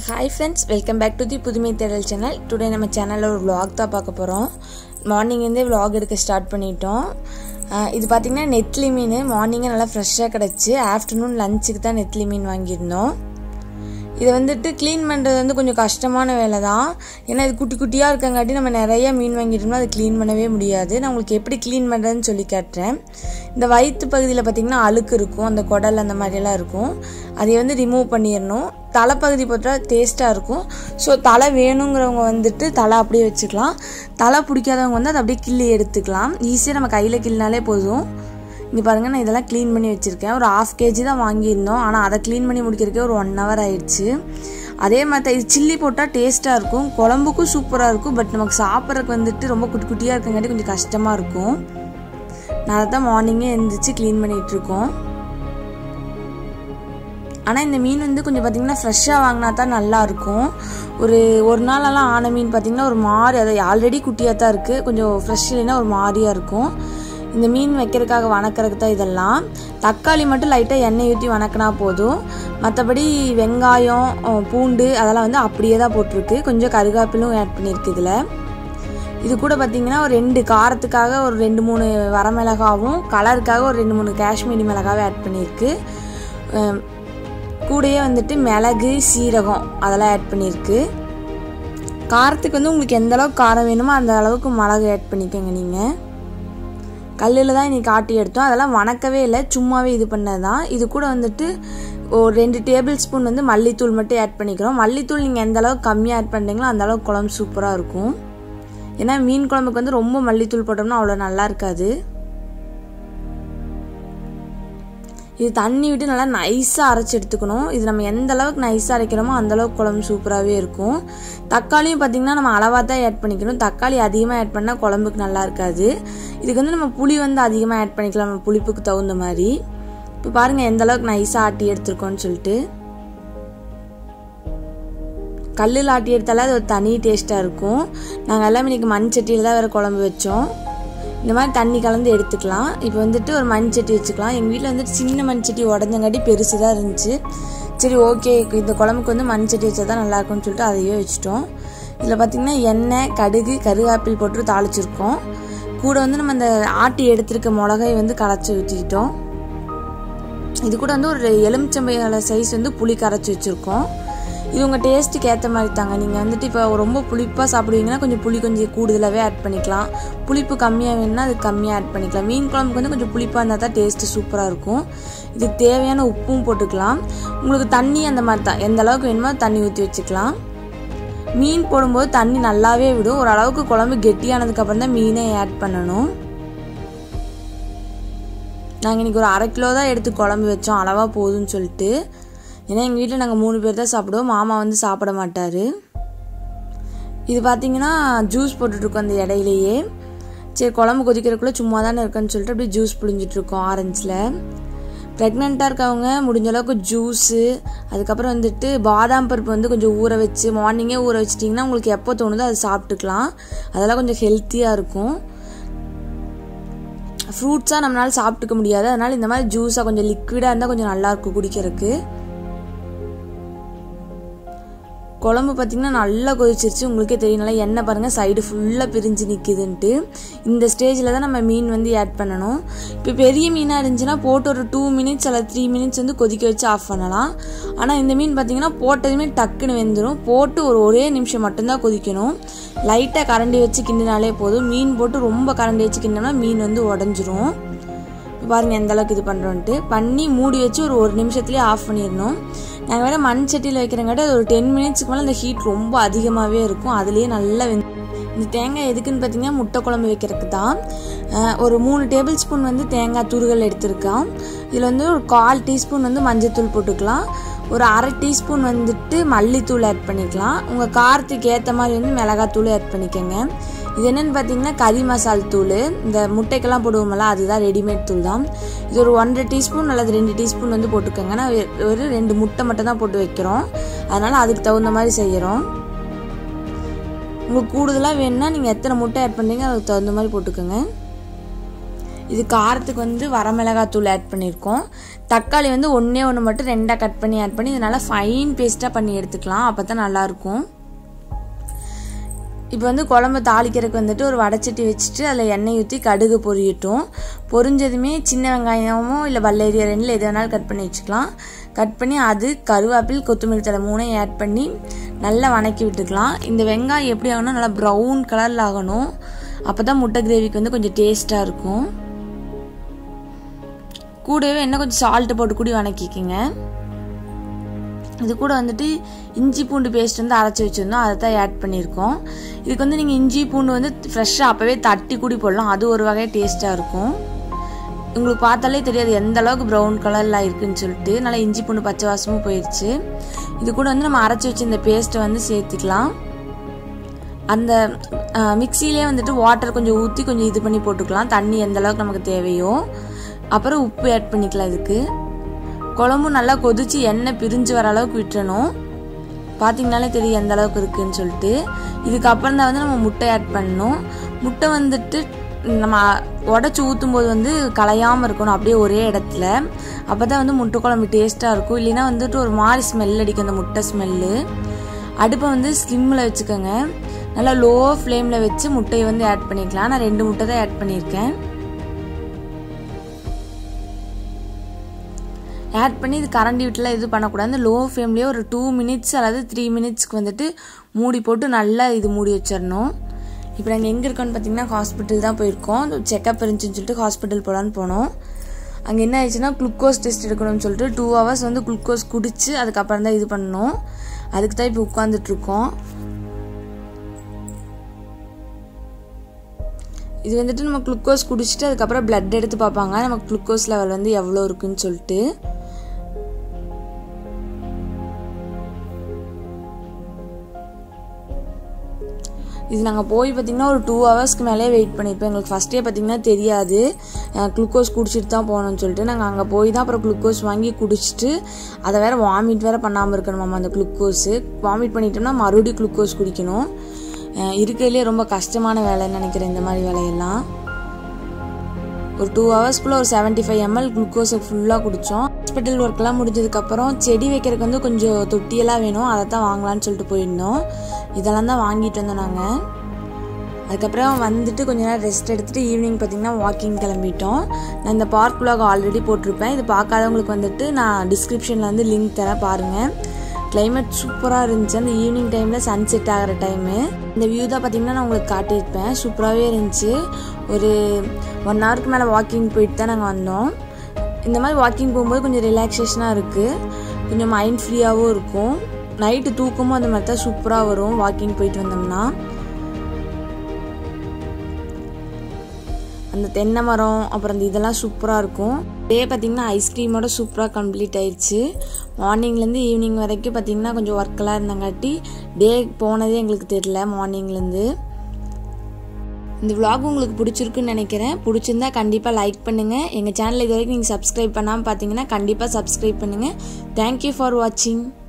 Hi friends, welcome back to the Pudhimai Thedal channel. Today நம்ம சேனல்ல ஒரு vlog தான் பார்க்க போறோம். மார்னிங் இருந்தே vlog எடுக்க ஸ்டார்ட் பண்ணிட்டோம். இது பாத்தீங்கன்னா நெத்லி மீன் மார்னிங்கே நல்லா ஃப்ரெஷ்ஷா கிடைச்சு ஆஃப்டர்நூன் லஞ்சுக்கு தான் நெத்லி மீன் வாங்கியிருந்தோம். இது வந்துட்டு க்ளீன் பண்ணுறது வந்து கொஞ்சம் கஷ்டமான வேலை தான். ஏன்னா இது குட்டி குட்டியாக இருக்கங்காட்டி நம்ம நிறைய மீன் வாங்கிட்டோம்னா அது க்ளீன் பண்ணவே முடியாது. நான் உங்களுக்கு எப்படி க்ளீன் பண்ணுறதுன்னு சொல்லி காட்டுறேன். இந்த வயிற்று பகுதியில் பார்த்திங்கன்னா அழுக்கு இருக்கும், அந்த குடல் அந்த மாதிரியெல்லாம் இருக்கும். அதை வந்து ரிமூவ் பண்ணிடணும். தலைப்பகுதி போட்டால் டேஸ்ட்டாக இருக்கும். ஸோ தலை வேணுங்கிறவங்க வந்துட்டு தலை அப்படியே வச்சுக்கலாம். தலை பிடிக்காதவங்க வந்து அதை அப்படியே கிள்ளி எடுத்துக்கலாம். ஈஸியாக நம்ம கையில் கிள்ளினாலே போதும். இங்கே பாருங்கள், நான் இதெல்லாம் க்ளீன் பண்ணி வச்சுருக்கேன். ஒரு 1/2 kg தான் வாங்கியிருந்தோம். ஆனால் அதை க்ளீன் பண்ணி முடிக்கிறதுக்கே ஒரு 1 hour ஆயிடுச்சு. அதே மாதிரி இது சில்லி போட்டால் டேஸ்ட்டாக இருக்கும், குழம்புக்கும் சூப்பராக இருக்கும். பட் நமக்கு சாப்பிட்றதுக்கு வந்துட்டு ரொம்ப குட்டி குட்டியாக இருக்கங்காட்டி கொஞ்சம் கஷ்டமாக இருக்கும். நான் அதை தான் மார்னிங்கே எழுந்திரிச்சு க்ளீன் பண்ணிகிட்ருக்கோம். ஆனால் இந்த மீன் வந்து கொஞ்சம் பார்த்திங்கன்னா ஃப்ரெஷ்ஷாக வாங்கினா தான் நல்லாயிருக்கும். ஒரு நாளெல்லாம் ஆன மீன் பார்த்திங்கன்னா ஒரு மாதிரி, அதை ஆல்ரெடி குட்டியாக தான் இருக்குது, கொஞ்சம் ஃப்ரெஷ் இல்லைன்னா ஒரு மாதிரியாக இருக்கும். இந்த மீன் வைக்கிறதுக்காக வணக்கிறதுக்கு தான் இதெல்லாம். தக்காளி மட்டும் லைட்டாக எண்ணெய் ஊற்றி வணக்கினா போதும். மற்றபடி வெங்காயம் பூண்டு அதெல்லாம் வந்து அப்படியே தான் போட்டிருக்கு. கொஞ்சம் கருவேப்பிலும் ஆட் பண்ணியிருக்கு இதில். இது கூட பார்த்திங்கன்னா ஒரு 2 காரத்துக்காக ஒரு 2-3 வரமிளகாவும், கலருக்காக ஒரு 2-3 காஷ்மீரி மிளகாவும் ஆட் பண்ணியிருக்கு. கூடயே வந்துட்டு மிளகு சீரகம் அதெல்லாம் ஆட் பண்ணியிருக்கு. காரத்துக்கு வந்து உங்களுக்கு எந்த அளவுக்கு காரம் வேணுமோ அந்த அளவுக்கு மிளகு ஆட் பண்ணிக்கோங்க. நீங்கள் கல்லில் தான் இன்றைக்கி ஆட்டி எடுத்தோம். அதெல்லாம் வணக்கவே இல்லை, சும்மாவே இது பண்ணது தான். இது கூட வந்துட்டு ஒரு 2 டேபிள் ஸ்பூன் வந்து மல்லித்தூள் மட்டும் ஆட் பண்ணிக்கிறோம். மல்லித்தூள் நீங்கள் எந்த அளவுக்கு கம்மியாக ஆட் பண்ணுறீங்களோ அந்த அளவுக்கு குழம்பு சூப்பராக இருக்கும். ஏன்னா மீன் குழம்புக்கு வந்து ரொம்ப மல்லித்தூள் போட்டோம்னா அவ்வளோ நல்லா இருக்காது. இது தண்ணி விட்டு நல்லா நைஸாக அரைச்சி எடுத்துக்கணும். இது நம்ம எந்த அளவுக்கு நைஸாக அரைக்கிறோமோ அந்தளவுக்கு குழம்பு சூப்பராகவே இருக்கும். தக்காளியும் பார்த்திங்கன்னா நம்ம அளவாக தான் ஆட் பண்ணிக்கணும். தக்காளி அதிகமாக ஆட் பண்ணால் குழம்புக்கு நல்லா இருக்காது. இதுக்கு வந்து நம்ம புளி வந்து அதிகமாக ஆட் பண்ணிக்கலாம், நம்ம புளிப்புக்கு தகுந்த மாதிரி. இப்போ பாருங்கள் எந்த அளவுக்கு நைஸாக ஆட்டி எடுத்துருக்கோன்னு சொல்லிட்டு. கல்லில் ஆட்டி எடுத்தாலே அது ஒரு தனி டேஸ்ட்டாக இருக்கும். நாங்கள் எல்லாமே இன்றைக்கி மண் சட்டியில் தான் வேறு குழம்பு வச்சோம். இந்த மாதிரி தண்ணி கலந்து எடுத்துக்கலாம். இப்போ வந்துட்டு ஒரு மண் சட்டி வச்சுக்கலாம். எங்கள் வீட்டில் வந்துட்டு சின்ன மண் சட்டி உடஞ்சங்காட்டி பெருசு தான் இருந்துச்சு. சரி ஓகே, இந்த குழம்புக்கு வந்து மண் சட்டி வச்சா தான் நல்லாயிருக்கும்னு சொல்லிட்டு அதையே வச்சுட்டோம். இதில் பார்த்திங்கன்னா எண்ணெய், கடுகு, கருவேப்பில் போட்டு தாளிச்சிருக்கோம். கூட வந்து நம்ம இந்த ஆட்டி எடுத்துருக்க மிளகாய் வந்து கரைச்சி ஊற்றிக்கிட்டோம். இது கூட வந்து ஒரு எலுமிச்சம்பழ சைஸ் வந்து புளி கரைச்சி வச்சுருக்கோம். இது உங்கள் டேஸ்ட்டுக்கு ஏற்ற மாதிரி தாங்க. நீங்கள் வந்துட்டு இப்போ ரொம்ப புளிப்பாக சாப்பிடுவீங்கன்னா கொஞ்சம் புளி கொஞ்சம் கூடுதலாகவே ஆட் பண்ணிக்கலாம். புளிப்பு கம்மியாக வேணும்னா அது கம்மியாக ஆட் பண்ணிக்கலாம். மீன் குழம்புக்கு வந்து கொஞ்சம் புளிப்பாக இருந்தால் தான் டேஸ்ட்டு சூப்பராக இருக்கும். இதுக்கு தேவையான உப்பும் போட்டுக்கலாம். உங்களுக்கு தண்ணி அந்த மாதிரி தான், எந்த அளவுக்கு வேணுமோ தண்ணி ஊற்றி வச்சுக்கலாம். மீன் போடும்போது தண்ணி நல்லாவே விடும். ஓரளவுக்கு குழம்பு கெட்டியானதுக்கப்புறம் தான் மீனே ஆட் பண்ணணும். நாங்கள் இன்றைக்கி ஒரு 1/2 கிலோ தான் எடுத்து குழம்பு வச்சோம், அளவாக போதும்னு சொல்லிட்டு. ஏன்னா எங்கள் வீட்டில் நாங்கள் 3 பேர் தான் சாப்பிடுவோம், மாமா வந்து சாப்பிட மாட்டார். இது பார்த்திங்கன்னா ஜூஸ் போட்டுட்ருக்கோம் அந்த இடையிலேயே. சரி குழம்பு கொதிக்கிறதுக்குள்ளே சும்மா தானே இருக்குன்னு சொல்லிட்டு அப்படியே ஜூஸ் புழிஞ்சிட்ருக்கோம் ஆரஞ்சில். ப்ரெக்னெண்ட்டாக இருக்கவங்க முடிஞ்ச அளவுக்கு ஜூஸு, அதுக்கப்புறம் வந்துட்டு பாதாம் பருப்பு வந்து கொஞ்சம் ஊற வச்சு மார்னிங்கே ஊற வச்சிட்டிங்கன்னா உங்களுக்கு எப்போ தோணுதோ அதை சாப்பிட்டுக்கலாம். அதெல்லாம் கொஞ்சம் ஹெல்த்தியாக இருக்கும். ஃப்ரூட்ஸாக நம்மளால் சாப்பிட்டுக்க முடியாது, அதனால் இந்த மாதிரி ஜூஸாக கொஞ்சம் லிக்விடாக இருந்தால் கொஞ்சம் நல்லாயிருக்கும் குடிக்கிறதுக்கு. குழம்பு பார்த்திங்கன்னா நல்லா கொதிச்சிருச்சு. உங்களுக்கே தெரியும், நல்லா எண்ணெய் பாருங்கள் சைடு ஃபுல்லாக பிரிஞ்சு நிற்குதுன்ட்டு. இந்த ஸ்டேஜில் தான் நம்ம மீன் வந்து ஆட் பண்ணணும். இப்போ பெரிய மீனாக இருந்துச்சுன்னா போட்டு ஒரு 2 minutes அல்லது 3 minutes வந்து கொதிக்க வச்சு ஆஃப் பண்ணலாம். ஆனால் இந்த மீன் பார்த்திங்கன்னா போட்டதுமே டக்குன்னு வெந்துடும். போட்டு ஒரே நிமிஷம் மட்டும்தான் கொதிக்கணும். லைட்டாக கரண்டி வச்சு கிண்டினாலே போதும். மீன் போட்டு ரொம்ப கரண்டி வச்சு கிண்டினா மீன் வந்து உடஞ்சிரும். இப்போ பாருங்கள் எந்த அளவுக்கு இது பண்ணுறோன்ட்டு பண்ணி மூடி வச்சு ஒரு நிமிஷத்துலேயே ஆஃப் பண்ணிடணும். நாங்கள் வேறு மண் சட்டியில் வைக்கிறங்காட்டி அது ஒரு 10 minutesக்கு மேலே அந்த ஹீட் ரொம்ப அதிகமாகவே இருக்கும். அதுலேயே நல்லா இந்த தேங்காய் எதுக்குன்னு பார்த்தீங்கன்னா முட்டை குழம்பு வைக்கிறதுக்கு தான். ஒரு 3 டேபிள் ஸ்பூன் வந்து தேங்காய் துருகல் எடுத்துருக்கோம். இதில் வந்து ஒரு 1/4 டீஸ்பூன் வந்து மஞ்சத்தூள் போட்டுக்கலாம். ஒரு 1/2 டீஸ்பூன் வந்துட்டு மல்லித்தூள் ஆட் பண்ணிக்கலாம். உங்கள் காரத்துக்கு ஏற்ற மாதிரி வந்து மிளகாத்தூள் ஆட் பண்ணிக்கோங்க. இது என்னென்னு பார்த்தீங்கன்னா கறி மசால் தூள், இந்த முட்டைக்கெல்லாம் போடுவோம்ல அதுதான் ரெடிமேட் தூள் தான். இது ஒரு 1/2 டீஸ்பூன் அல்லது 2 டீஸ்பூன் வந்து போட்டுக்கோங்க. நான் ஒரு 2 முட்டை மட்டும் தான் போட்டு வைக்கிறோம், அதனால் அதுக்கு தகுந்த மாதிரி செய்கிறோம். உங்களுக்கு கூடுதலாக வேணும்னா நீங்கள் எத்தனை முட்டை ஆட் பண்ணுறீங்க அதுக்கு தகுந்த மாதிரி போட்டுக்கோங்க. இது காரத்துக்கு வந்து வரமிளகாத்தூள் ஆட் பண்ணியிருக்கோம். தக்காளி வந்து ஒன்று மட்டும் 2 கட் பண்ணி ஆட் பண்ணி இதனால ஃபைன் பேஸ்ட்டாக பண்ணி எடுத்துக்கலாம். அப்போ தான் நல்லாயிருக்கும். இப்போ வந்து குழம்பு தாளிக்கிறதுக்கு வந்துட்டு ஒரு வடைச்சட்டி வச்சுட்டு அதில் எண்ணெய் ஊற்றி கடுகு பொரியட்டும். பொரிஞ்சதுமே சின்ன வெங்காயமோ இல்லை வல்லேரியா 2 எது வேணாலும் கட் பண்ணி வச்சுக்கலாம். கட் பண்ணி அது கருவேப்பில் கொத்தமல்லி தழை 3 ஆட் பண்ணி நல்லா வணக்கி விட்டுக்கலாம். இந்த வெங்காயம் எப்படி ஆகணும், நல்லா ப்ரௌன் கலரில் ஆகணும். அப்போ தான் முட்டை கிரேவிக்கு வந்து கொஞ்சம் டேஸ்ட்டாக இருக்கும். கூடவே என்ன கொஞ்சம் சால்ட்டு போட்டு கூடி வணக்கிக்கிங்க. இது கூட வந்துட்டு இஞ்சி பூண்டு பேஸ்ட் வந்து அரைச்சி வச்சுருந்தோம், அதை தான் ஆட் பண்ணியிருக்கோம். இதுக்கு வந்து நீங்கள் இஞ்சி பூண்டு வந்து ஃப்ரெஷ்ஷாக அப்போவே தட்டி கூடி போடலாம். அது ஒரு வகை டேஸ்ட்டாக இருக்கும். உங்களுக்கு பார்த்தாலே தெரியாது எந்த அளவுக்கு ப்ரௌன் கலரில் இருக்குன்னு சொல்லிட்டு. நல்லா இஞ்சி பூண்டு பச்சை வாசமும் போயிடுச்சு. இது கூட வந்து நம்ம அரைச்சி வச்சு இந்த பேஸ்ட்டை வந்து சேர்த்துக்கலாம். அந்த மிக்சியிலே வந்துட்டு வாட்டர் கொஞ்சம் ஊற்றி கொஞ்சம் இது பண்ணி போட்டுக்கலாம், தண்ணி எந்த அளவுக்கு நமக்கு தேவையோ. அப்புறம் உப்பு ஆட் பண்ணிக்கலாம். இதுக்கு குழம்பு நல்லா கொதிச்சு எண்ணெய் பிரிஞ்சு வர அளவுக்கு விட்டுறணும். பார்த்தீங்கனாலே தெரியும் எந்த அளவுக்கு இருக்குன்னு சொல்லிட்டு. இதுக்கப்புறம் தான் வந்து நம்ம முட்டை ஆட் பண்ணணும். முட்டை வந்துட்டு நம்ம உடச்சி ஊற்றும் போது வந்து கலையாமல் இருக்கணும் அப்படியே ஒரே இடத்துல. அப்போ தான் வந்து முட்டை குழம்பு டேஸ்ட்டாக இருக்கும். இல்லைன்னா வந்துட்டு ஒரு மாதிரி ஸ்மெல் அடிக்கும் அந்த முட்டை ஸ்மெல்லு. அடுப்பை வந்து ஸ்லிம்மில் வச்சுக்கோங்க. நல்லா லோ ஃப்ளேமில் வச்சு முட்டையை வந்து ஆட் பண்ணிக்கலாம். நான் 2 முட்டை தான் ஆட் பண்ணியிருக்கேன். ஆட் பண்ணி இது கரண்டி விட்டுலாம் இது பண்ணக்கூடாது. லோ ஃப்ளேம்லேயே ஒரு 2 மினிட்ஸ் அல்லது 3 மினிட்ஸ்க்கு வந்துட்டு மூடி போட்டு நல்லா இது மூடி வச்சிடணும். இப்போ நாங்கள் எங்கே இருக்கோன்னு பார்த்தீங்கன்னா ஹாஸ்பிட்டல் தான் போயிருக்கோம். செக்கப் இருந்துச்சுன்னு சொல்லிட்டு ஹாஸ்பிட்டல் போகலான்னு போனோம். அங்கே என்ன ஆயிடுச்சுன்னா குளுக்கோஸ் டெஸ்ட் எடுக்கணும்னு சொல்லிட்டு 2 ஹவர்ஸ் வந்து குளுக்கோஸ் குடிச்சு அதுக்கப்புறம் தான் இது பண்ணணும். அதுக்கு தான் இப்போ உட்காந்துட்ருக்கோம். இது வந்துட்டு நம்ம குளுக்கோஸ் குடிச்சிட்டு அதுக்கப்புறம் பிளட் எடுத்து பார்ப்பாங்க நமக்கு குளுக்கோஸ் லெவல் வந்து எவ்வளோ இருக்குன்னு சொல்லிட்டு. இது நாங்கள் போய் பார்த்திங்கன்னா ஒரு 2 ஹவர்ஸ்க்கு மேலே வெயிட் பண்ணியிருப்போம். எங்களுக்கு ஃபஸ்ட்டே பார்த்திங்கன்னா தெரியாது குளுக்கோஸ் குடிச்சிட்டு தான் போகணும்னு சொல்லிட்டு. நாங்கள் அங்கே போய் தான் அப்புறம் குளுக்கோஸ் வாங்கி குடிச்சிட்டு அதை வேறு வாமிட் வேறு பண்ணாமல் இருக்கணுமாம்மா. அந்த குளுக்கோஸு வாமிட் பண்ணிட்டோம்னா மறுபடியும் குளுக்கோஸ் குடிக்கணும். இருக்கிறதுலே ரொம்ப கஷ்டமான வேலைன்னு நினைக்கிறேன் இந்த மாதிரி வேலையெல்லாம். ஒரு 2 ஹவர்ஸ்க்குள்ளே ஒரு 75 ml குளுக்கோஸை ஃபுல்லாக குடித்தோம். ஹாஸ்பிட்டல் ஒர்க்கெலாம் முடிஞ்சதுக்கப்புறம் செடி வைக்கிறதுக்கு வந்து கொஞ்சம் தொட்டியெல்லாம் வேணும், அதை தான் வாங்கலான்னு சொல்லிட்டு போயிருந்தோம். இதெல்லாம் தான் வாங்கிட்டு வந்தோம் நாங்கள். அதுக்கப்புறம் வந்துட்டு கொஞ்ச நேரம் ரெஸ்ட் எடுத்துகிட்டு ஈவினிங் பார்த்திங்கன்னா வாக்கிங் கிளம்பிட்டோம். நான் இந்த பார்க் விலாக் ஆல்ரெடி போட்டிருப்பேன். இது பார்க்காதவங்களுக்கு வந்துட்டு நான் டிஸ்கிரிப்ஷனில் வந்து லிங்க் தரேன், பாருங்கள். கிளைமேட் சூப்பராக இருந்துச்சு. அந்த ஈவினிங் டைமில் சன்செட் ஆகிற டைமு. இந்த வியூ தான் பார்த்திங்கன்னா நான் உங்களுக்கு காட்டியிருப்பேன். சூப்பராகவே இருந்துச்சு. ஒரு 1 ஹவருக்கு மேலே வாக்கிங் போயிட்டு தான் நாங்கள் வந்தோம். இந்த மாதிரி வாக்கிங் போகும்போது கொஞ்சம் ரிலாக்ஸேஷனாக இருக்குது, கொஞ்சம் மைண்ட் ஃப்ரீயாகவும் இருக்கும். நைட்டு தூக்கமும் அந்த மாதிரி தான் சூப்பராக வரும் வாக்கிங் போயிட்டு வந்தோம்னா. அந்த தென்னை மரம் அப்புறம் அந்த இதெல்லாம் சூப்பராக இருக்கும். டே பார்த்திங்கன்னா ஐஸ்கிரீமோட சூப்பராக கம்ப்ளீட் ஆயிடுச்சு. மார்னிங்லேருந்து ஈவினிங் வரைக்கும் பார்த்திங்கன்னா கொஞ்சம் ஒர்க்கெல்லாம் இருந்தங்காட்டி டே போனதே எங்களுக்கு தெரியல மார்னிங்லேருந்து. இந்த விலாக் உங்களுக்கு பிடிச்சிருக்குன்னு நினைக்கிறேன். பிடிச்சிருந்தா கண்டிப்பாக லைக் பண்ணுங்கள். எங்கள் சேனலில் இது வரைக்கும் நீங்கள் சப்ஸ்கிரைப் பண்ணாமல் பார்த்தீங்கன்னா கண்டிப்பாக சப்ஸ்கிரைப் பண்ணுங்கள். தேங்க்யூ ஃபார் வாட்சிங்.